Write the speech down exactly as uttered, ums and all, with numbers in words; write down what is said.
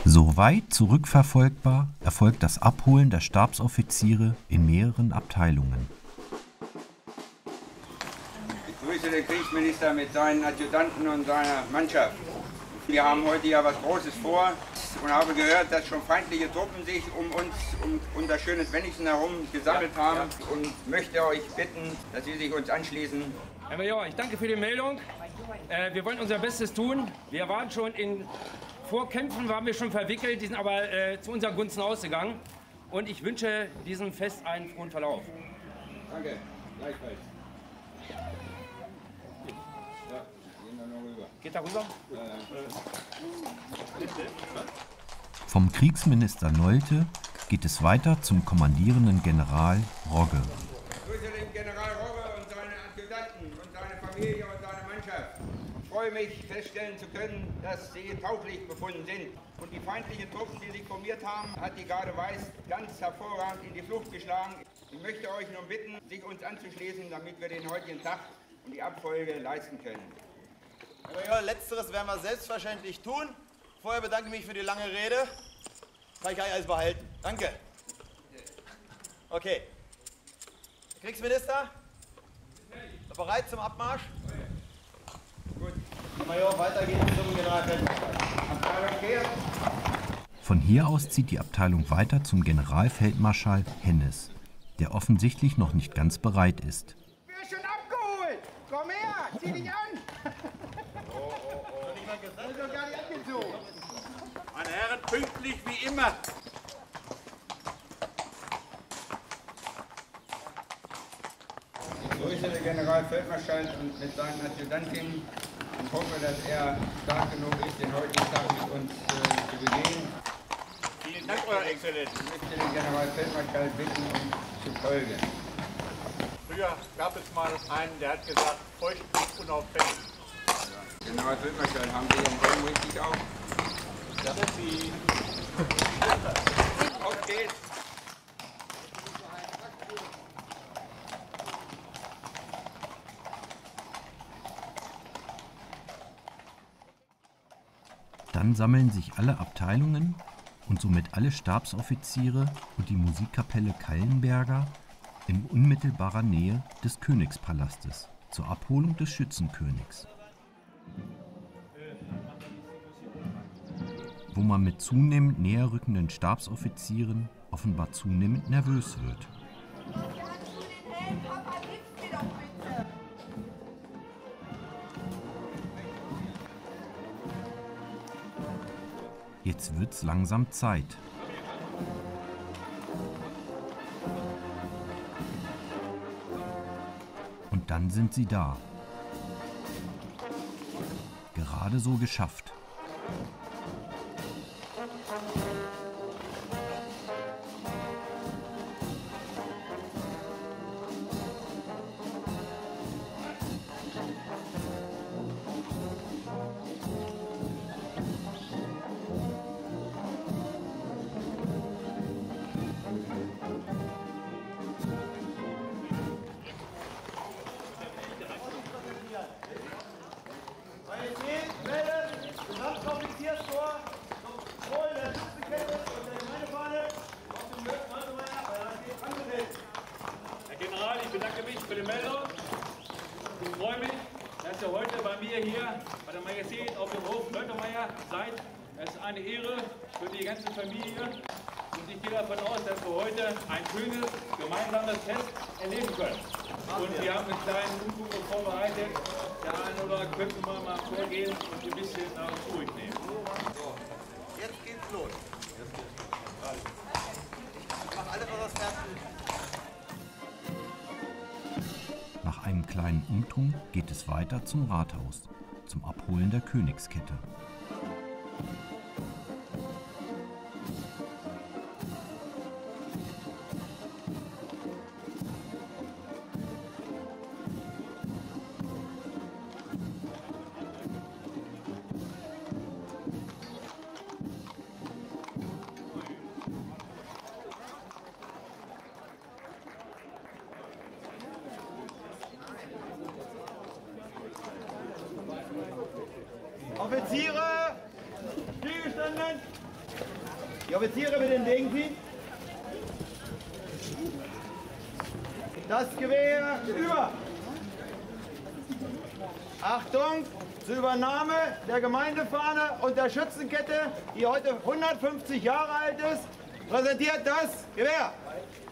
Soweit zurückverfolgbar erfolgt das Abholen der Stabsoffiziere in mehreren Abteilungen. Ich grüße den Kriegsminister mit seinen Adjutanten und seiner Mannschaft. Wir haben heute ja was Großes vor und habe gehört, dass schon feindliche Truppen sich um uns, um unser schönes Wenigsen herum gesammelt haben und möchte euch bitten, dass Sie sich uns anschließen. Herr Major, ich danke für die Meldung. Äh, wir wollen unser Bestes tun. Wir waren schon in Vorkämpfen, waren wir schon verwickelt, die sind aber äh, zu unseren Gunsten ausgegangen. Und ich wünsche diesem Fest einen frohen Verlauf. Danke, gleichfalls. Ja, gehen wir noch rüber. Geht da rüber? Vom Kriegsminister Nolte geht es weiter zum kommandierenden General Rogge. Ich grüße den General Rogge und seine Adjutanten und seine Familie und seine Mannschaft. Ich freue mich, feststellen zu können, dass sie tauglich befunden sind. Und die feindlichen Truppen, die sich formiert haben, hat die Garde Weiß ganz hervorragend in die Flucht geschlagen. Ich möchte euch nun bitten, sich uns anzuschließen, damit wir den heutigen Tag und die Abfolge leisten können. Herr Major, letzteres werden wir selbstverständlich tun. Vorher bedanke ich mich für die lange Rede. Kann ich alles behalten. Danke. Okay. Kriegsminister? Bereit zum Abmarsch? Gut. Herr Major, weiter geht's zum Generalfeldmarschall. Abteilung kehrt. Von hier aus zieht die Abteilung weiter zum Generalfeldmarschall Hennes, der offensichtlich noch nicht ganz bereit ist. Wir sind schon abgeholt! Komm her, zieh dich an! Oh, oh, oh. Niemand Ich gesagt? bin doch gar nicht angezogen. Meine Herren, pünktlich wie immer. Ich grüße den Generalfeldmarschall und mit seinen Adjutantinnen und hoffe, dass er stark genug ist, den heutigen Tag mit uns äh, zu begehen. Vielen Dank, Euer Exzellenz. Ich möchte den Generalfeldmarschall bitten, uns zu folgen. Früher gab es mal einen, der hat gesagt, feucht ist unauffällig. Generalfeldmarschall, haben Sie den Helm richtig auf? Das ist Sie. Auf geht's! Dann sammeln sich alle Abteilungen und somit alle Stabsoffiziere und die Musikkapelle Kallenberger in unmittelbarer Nähe des Königspalastes zur Abholung des Schützenkönigs, wo man mit zunehmend näher rückenden Stabsoffizieren offenbar zunehmend nervös wird. Jetzt wird's langsam Zeit. Und dann sind sie da. Gerade so geschafft. Majestät, melde, Gesamtoffizierskorps, Kontrolle der Schützenkette und der Gemeindefahne auf dem Löwenmeier angesetzt. Herr General, ich bedanke mich für die Meldung. Ich freue mich, dass ihr heute bei mir hier bei der Majestät auf dem Hof Leutermeier seid. Es ist eine Ehre für die ganze Familie und ich gehe davon aus, dass wir heute ein schönes gemeinsames Fest erleben können. Und wir haben einen kleinen Umzug vorbereitet. Der eine oder andere könnte mal, mal vorgehen und ein bisschen nach uns ruhig nehmen. So, jetzt geht's los. Ich mach alles, was das Herz will. Nach einem kleinen Umtrunk geht es weiter zum Rathaus, zum Abholen der Königskette. Offiziere, stillgestanden, Die Offiziere bitte den Weg. Das Gewehr über. Achtung zur Übernahme der Gemeindefahne und der Schützenkette, die heute hundertfünfzig Jahre alt ist, präsentiert das Gewehr.